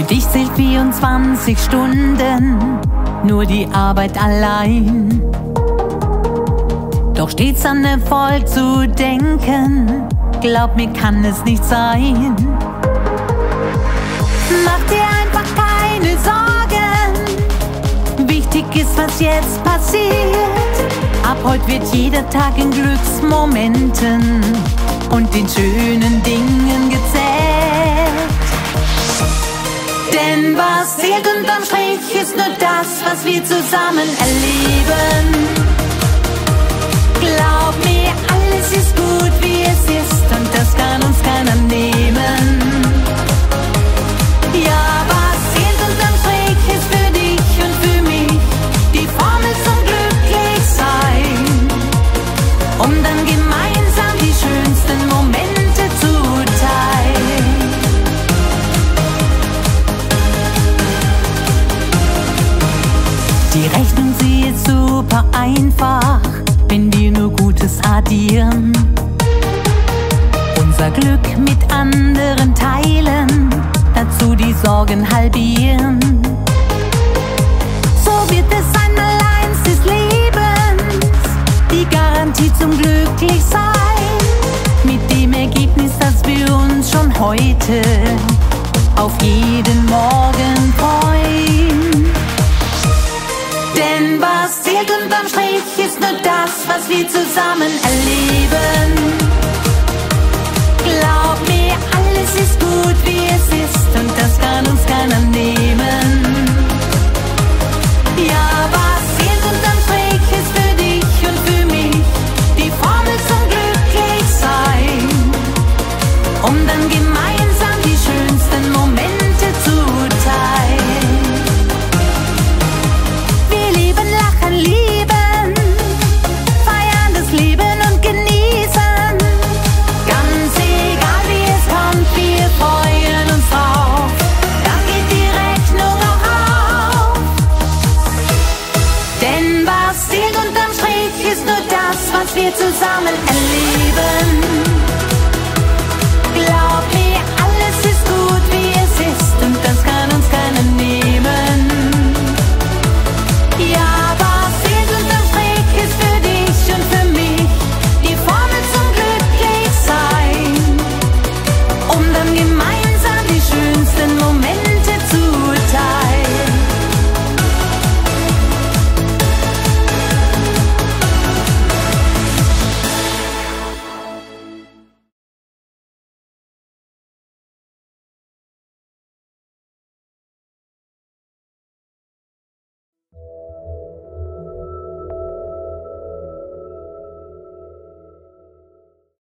dich zählt 24 Stunden, nur die Arbeit allein. Doch stets an Erfolg zu denken, glaub mir, kann es nicht sein. Mach dir einfach keine Sorgen, wichtig ist, was jetzt passiert. Ab heute wird jeder Tag in Glücksmomenten und den schönen Dingen gezählt. Denn was zählt unterm Strich ist nur das, was wir zusammen erleben. Glaub mir, alles ist gut, wie es ist, und das kann uns keiner nehmen. Ja, was zählt unterm Strich ist für dich und für mich die Formel zum Glücklichsein, um dann gemeinsam die schönsten Momente zu teilen. Die Rechnung, sie ist super einfach, wenn wir nur Gutes addieren. Unser Glück mit anderen teilen, dazu die Sorgen halbieren. So wird es ein alleins des Lebens, die Garantie zum Glücklichsein, mit dem Ergebnis, dass wir uns schon heute auf jeden Morgen freuen. Denn was zählt unterm Strich ist nur das, was wir zusammen erleben. Glaub mir, alles ist gut, wie es ist, und das kann uns keiner nehmen. Ja, was zählt unterm Strich ist für dich und für mich die Formel zum Glücklichsein, um dann gemeinsam die schönsten Momente zu teilen. Wir lieben, lachen, lieben, feiern das Leben und genießen. Ganz egal wie es kommt, wir freuen uns drauf, dann geht die Rechnung auch auf. Denn was zählt unterm Strich ist nur das, was wir zusammen erleben. Glaub